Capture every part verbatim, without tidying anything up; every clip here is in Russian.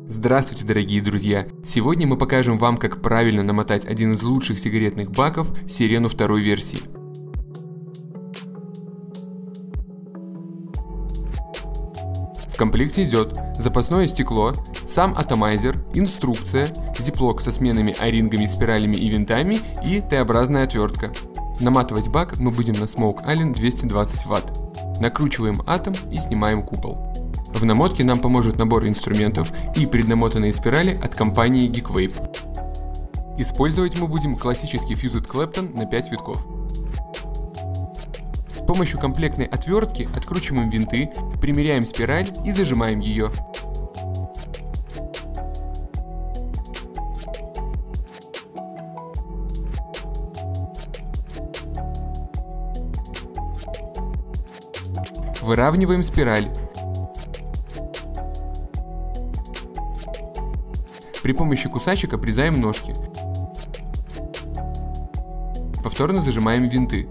Здравствуйте, дорогие друзья! Сегодня мы покажем вам, как правильно намотать один из лучших сигаретных баков Сирену второй версии. В комплекте идет запасное стекло, сам атомайзер, инструкция, зиплок со сменными о-рингами, спиралями и винтами и Т-образная отвертка. Наматывать бак мы будем на Smoke Island двести двадцать ватт. Накручиваем атом и снимаем купол. В намотке нам поможет набор инструментов и преднамотанные спирали от компании Geekvape. Использовать мы будем классический Fused Clapton на пять витков. С помощью комплектной отвертки откручиваем винты, примеряем спираль и зажимаем ее. Выравниваем спираль. При помощи кусачек обрезаем ножки. Повторно зажимаем винты.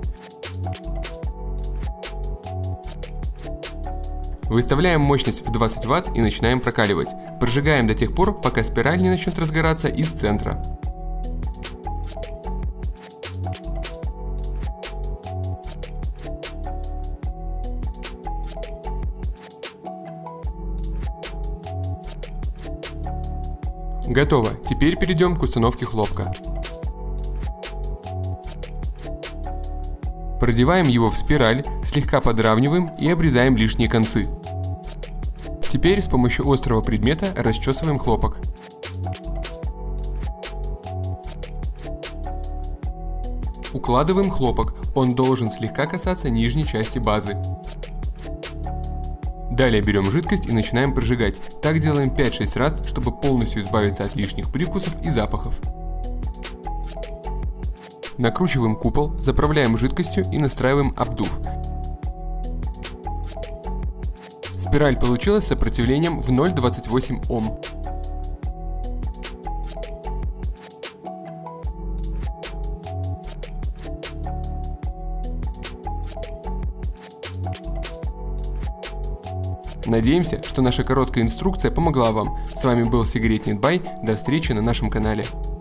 Выставляем мощность в двадцать ватт и начинаем прокаливать. Прожигаем до тех пор, пока спираль не начнет разгораться из центра. Готово. Теперь перейдем к установке хлопка. Продеваем его в спираль, слегка подравниваем и обрезаем лишние концы. Теперь с помощью острого предмета расчесываем хлопок. Укладываем хлопок, он должен слегка касаться нижней части базы. Далее берем жидкость и начинаем прожигать. Так делаем пять-шесть раз, чтобы полностью избавиться от лишних привкусов и запахов. Накручиваем купол, заправляем жидкостью и настраиваем обдув. Спираль получилась с сопротивлением в ноль целых двадцать восемь Ом. Надеемся, что наша короткая инструкция помогла вам. С вами был Cigarette Net Buy. До встречи на нашем канале.